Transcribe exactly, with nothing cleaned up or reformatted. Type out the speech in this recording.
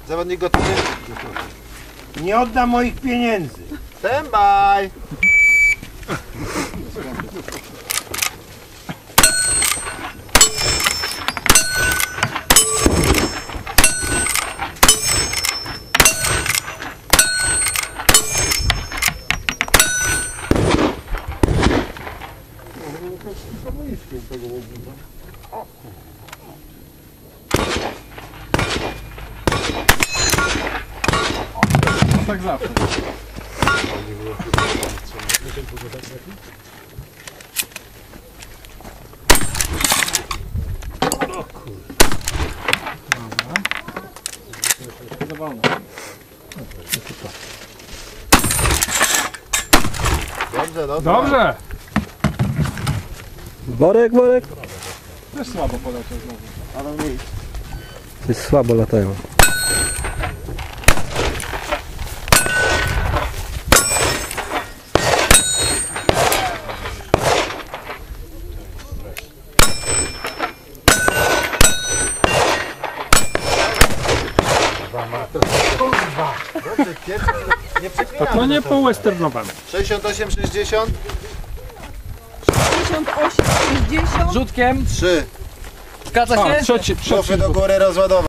Zawodnik gotowy? Nie oddam moich pieniędzy. Stand by! Tak zawsze. O kurde. Dobra. Dobrze, dobrze. Dobrze! Worek, worek. Też słabo poleciał znowu. Ale nic. Coś słabo latają. Kurwa! Dobrze, pierwszy. Nie przeklinamy. To nie po westernowemu. sześćdziesiąt osiem, sześćdziesiąt. sześćdziesiąt osiem, sześćdziesiąt. Rzutkiem. trzy. Zgadza A, się? trzeci, trzeci. Głowy do góry rozładować.